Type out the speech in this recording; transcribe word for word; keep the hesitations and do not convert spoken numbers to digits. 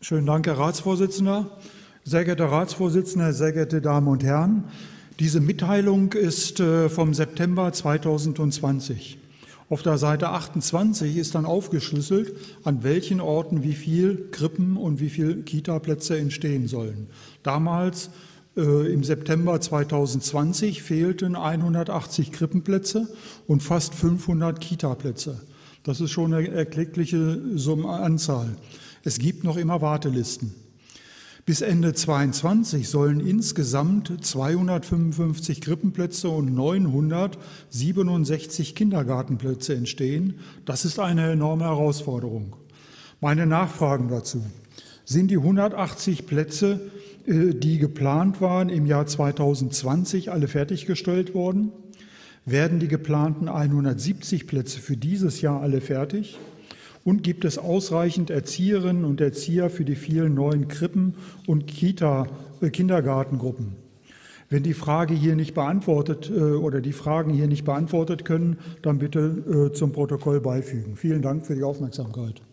Schönen Dank, Herr Ratsvorsitzender. Sehr geehrter Ratsvorsitzender, sehr geehrte Damen und Herren, diese Mitteilung ist vom September zweitausendzwanzig. Auf der Seite achtundzwanzig ist dann aufgeschlüsselt, an welchen Orten wie viel Krippen und wie viel Kita-Plätze entstehen sollen. Damals äh, im September zweitausendzwanzig fehlten hundertachtzig Krippenplätze und fast fünfhundert Kita-Plätze. Das ist schon eine erkleckliche Anzahl. Es gibt noch immer Wartelisten. Bis Ende zweitausendzweiundzwanzig sollen insgesamt zweihundertfünfundfünfzig Krippenplätze und neunhundertsiebenundsechzig Kindergartenplätze entstehen. Das ist eine enorme Herausforderung. Meine Nachfragen dazu: Sind die hundertachtzig Plätze, die geplant waren, im Jahr zweitausendzwanzig alle fertiggestellt worden? Werden die geplanten hundertsiebzig Plätze für dieses Jahr alle fertig? Und gibt es ausreichend Erzieherinnen und Erzieher für die vielen neuen Krippen- und Kita, äh, Kindergartengruppen? Wenn die Frage hier nicht beantwortet äh, oder die Fragen hier nicht beantwortet können, dann bitte äh, zum Protokoll beifügen. Vielen Dank für die Aufmerksamkeit.